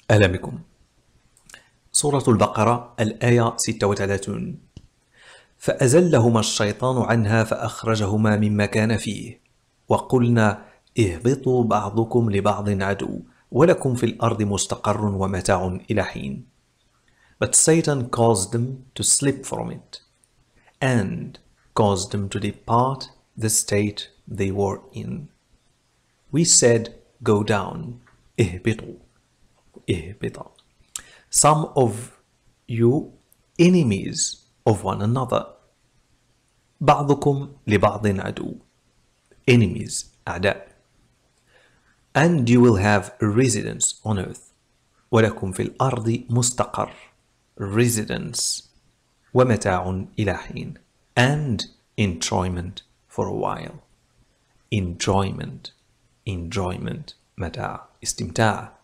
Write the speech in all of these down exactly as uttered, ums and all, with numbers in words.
أهلا بكم. سورة البقرة الآية ستة وثلاثين. فأزلهما الشيطان عنها فأخرجهما مما كان فيه وقلنا اهبطوا بعضكم لبعض عدو ولكم في الأرض مستقر ومتاع إلى حين. But Satan caused them to slip from it and caused them to depart the state they were in. We said, go down, اهبطوا, اهبطا. Some of you enemies of one another. بعضكم لبعض عدو. Enemies, أعداء. And you will have residence on earth. ولكم في الأرض مستقر. Residence. ومتاع إلى حين. And enjoyment for a while. Enjoyment. Enjoyment. متاع. استمتاع.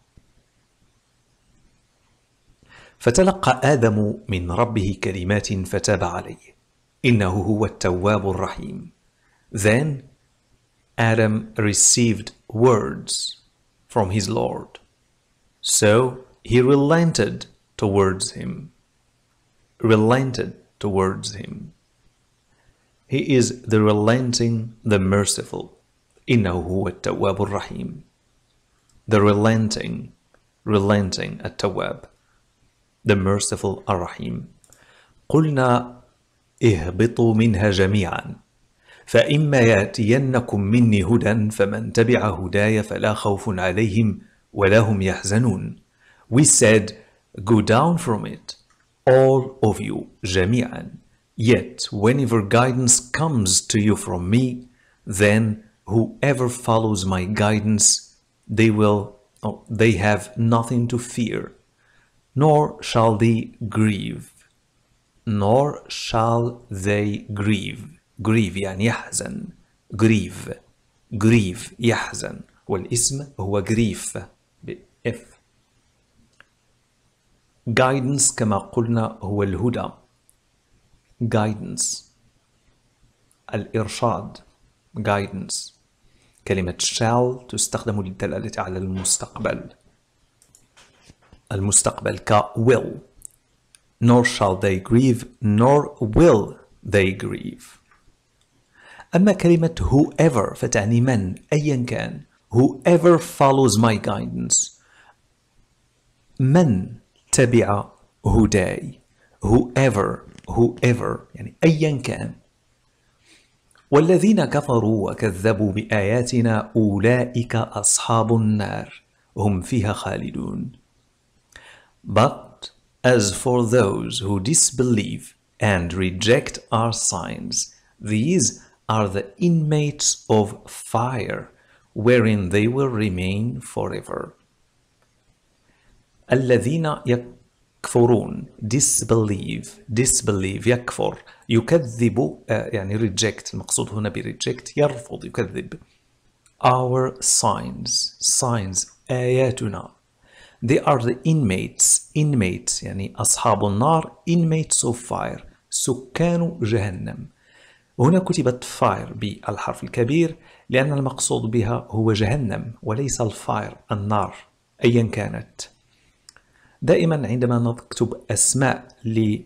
فتلقى آدم من ربه كلمات فتاب عليه إنه هو التواب الرحيم. Then Adam received words from his Lord, so he relented towards him. Relented towards him. He is the relenting, the merciful. إنه هو التواب الرحيم. The relenting, relenting التواب. The merciful الرحيم. قلنا اهبطوا منها جميعا فإما يأتينكم مني هدى فمن تبع هداي فلا خوف عليهم ولا هم يحزنون. We said, go down from it, all of you, جميعا. Yet whenever guidance comes to you from me, then whoever follows my guidance, they will, oh, they have nothing to fear, nor shall they grieve. Nor shall they grieve. grieve يعني يحزن. grieve. grieve يحزن. والاسم هو grief ب F. guidance كما قلنا هو الهدى. guidance الإرشاد. guidance. كلمة shall تستخدم للدلالة على المستقبل. المستقبل ك will. Nor shall they grieve, nor will they grieve. أما كلمة whoever فتعني من أيا كان. Whoever follows my guidance. من تبع هداي. Whoever, whoever يعني أيا كان. والذين كفروا وكذبوا بآياتنا أولئك أصحاب النار هم فيها خالدون. But as for those who disbelieve and reject our signs, these are the inmates of fire, wherein they will remain forever. الذين يكفرون disbelieve disbelieve يكفر يكذب يعني reject. المقصود هنا ب reject يرفض يكذب. Our signs signs آياتنا. They are the inmates. Inmates يعني أصحاب النار. Inmates of fire. سكان جهنم. هنا كتبت fire بالحرف الكبير لأن المقصود بها هو جهنم وليس الفاير النار أيا كانت. دائما عندما نكتب أسماء ل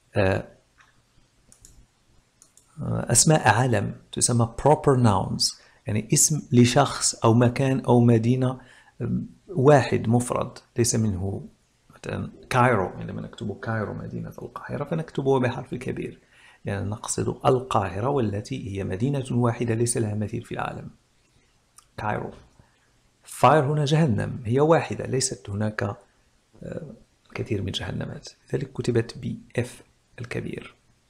أسماء علم تسمى proper nouns يعني اسم لشخص أو مكان أو مدينة واحد مفرد ليس منه. مثلا كايرو عندما نكتب كايرو مدينة القاهرة فنكتبه بحرف الكبير يعني نقصد القاهرة والتي هي مدينة واحدة ليس لها مثيل في العالم. كايرو. فاير هنا جهنم هي واحدة ليست هناك كثير من جهنمات لذلك كتبت ب F الكبير.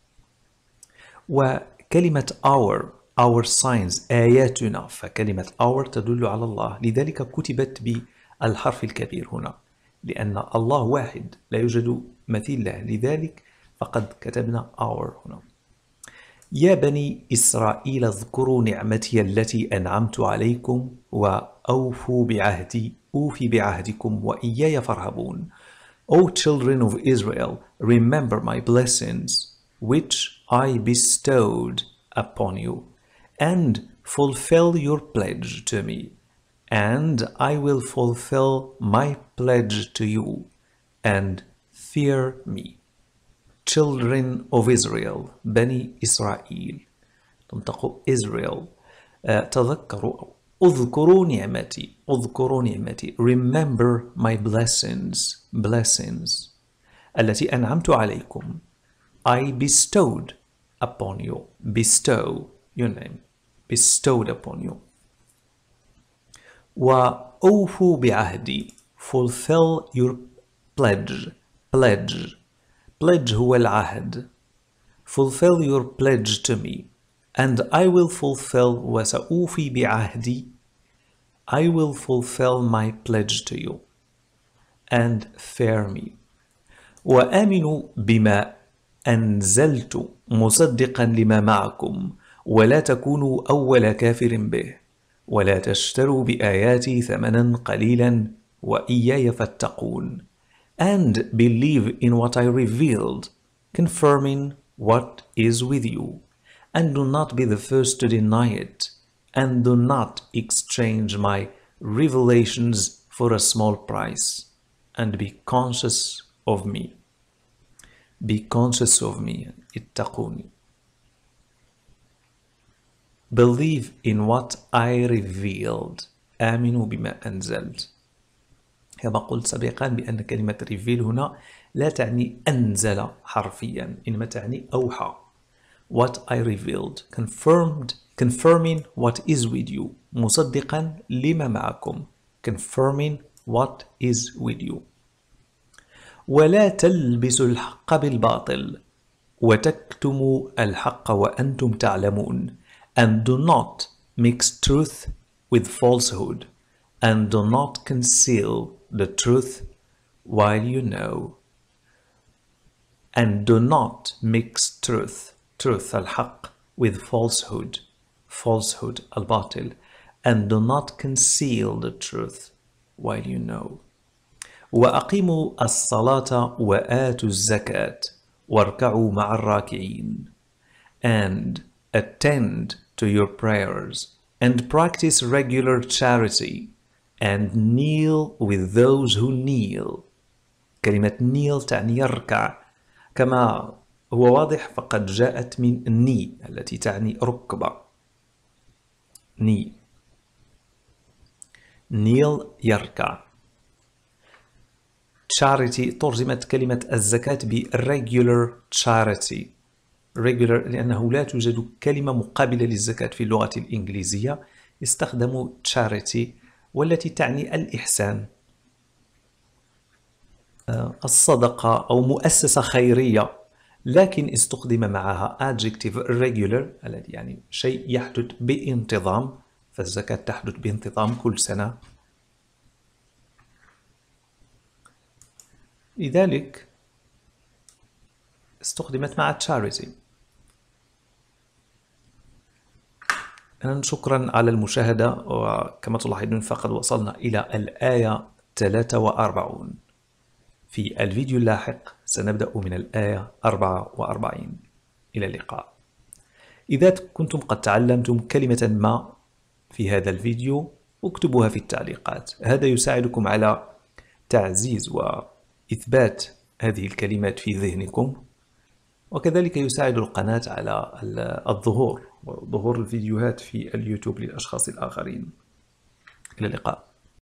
وكلمة our our signs آياتنا فكلمة our تدل على الله لذلك كتبت بالحرف الكبير هنا لأن الله واحد لا يوجد مثيل له لذلك فقد كتبنا our هنا. يا بني إسرائيل اذكروا نعمتي التي أنعمت عليكم وأوفوا بعهدي أوفي بعهدكم وإياي فارهبون. O children of Israel, remember my blessings which I bestowed upon you and fulfill your pledge to me and I will fulfill my pledge to you and fear me. Children of Israel, بني إسرائيل، تنطق Israel. uh, تذكروا اذكروا نعمتي اذكروا نعمتي remember my blessings blessings التي أنعمت عليكم. I bestowed upon you. Bestow, your name. Bestowed upon you. وأوفوا بعهدي. Fulfill your pledge. Pledge. Pledge هو العهد. Fulfill your pledge to me. And I will fulfill وسأوفي بعهدي. I will fulfill my pledge to you. And fear me. وآمنوا بما أنزلت مصدقا لما معكم ولا تكونوا أول كافر به ولا تشتروا بآياتي ثمنا قليلا وإياي فاتقون. And believe in what I revealed, confirming what is with you, and do not be the first to deny it, and do not exchange my revelations for a small price, and be conscious of me. Be conscious of me. اتقوني. Believe in what I revealed. آمنوا بما أنزلت. كما قلت سابقا بأن كلمة reveal هنا لا تعني أنزل حرفيا، إنما تعني أوحى. What I revealed. Confirmed. Confirming what is with you. مصدقا لما معكم. Confirming what is with you. ولا تلبسوا الحق بالباطل وتكتموا الحق وأنتم تعلمون. And do not mix truth with falsehood, and do not conceal the truth while you know. And do not mix truth, truth الحق, with falsehood, falsehood الباطل, and do not conceal the truth while you know. وأقيموا الصلاة وآتوا الزكاة واركعوا مع الراكعين. And attend to your prayers and practice regular charity and kneel with those who kneel. كلمة kneel تعني يركع، كما هو واضح فقد جاءت من knee التي تعني ركبة. knee. kneel يركع. charity ترجمت كلمة الزكاة ب regular charity. regular لأنه لا توجد كلمة مقابلة للزكاة في اللغة الإنجليزية، استخدموا charity والتي تعني الإحسان، الصدقة أو مؤسسة خيرية، لكن استخدم معها adjective regular الذي يعني شيء يحدث بانتظام، فالزكاة تحدث بانتظام كل سنة. لذلك استخدمت مع charity. شكرا على المشاهدة، وكما تلاحظون فقد وصلنا إلى الآية ثلاثة وأربعين. في الفيديو اللاحق سنبدأ من الآية أربعة وأربعين. إلى اللقاء. إذا كنتم قد تعلمتم كلمة ما في هذا الفيديو اكتبوها في التعليقات، هذا يساعدكم على تعزيز وإثبات هذه الكلمات في ذهنكم، وكذلك يساعد القناة على الظهور وظهور الفيديوهات في اليوتيوب للأشخاص الآخرين. إلى اللقاء.